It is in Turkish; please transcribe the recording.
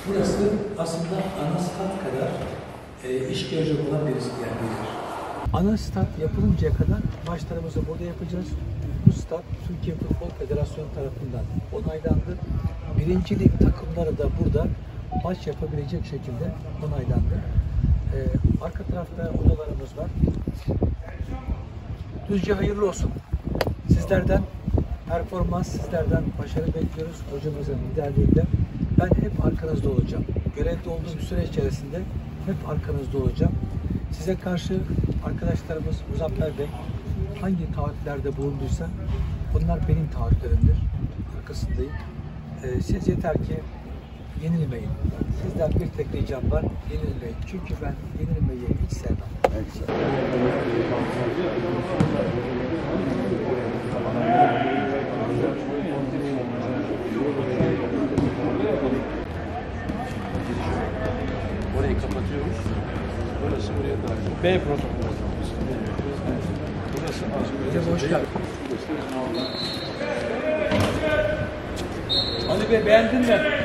Burası aslında ana stat kadar iş görecek olan bir yer. Ana stat yapılıncaya kadar maçlarımızı burada yapacağız. Bu stat Türkiye Futbol Federasyonu tarafından onaylandı. Birincilik takımları da burada maç yapabilecek şekilde onaylandı. Arka tarafta odalarımız var. Düzce hayırlı olsun. Sizlerden performans, sizlerden başarı bekliyoruz. Hocamızın liderliğiyle. Ben hep arkanızda olacağım. Görevde olduğum süre içerisinde hep arkanızda olacağım. Size karşı arkadaşlarımız Muzaffer Bey hangi taahhütlerde bulunduysa onlar benim taahhütlerimdir. Arkasındayım. Siz yeter ki yenilmeyin. Sizden bir tek ricam var, yenilmeyin. Çünkü ben yenilmeyi hiç sevmem. Orayı kapatıyoruz. Burası buraya dahil. B protokolü. Burası az. Hoş geldin. Ali Bey beğendin mi?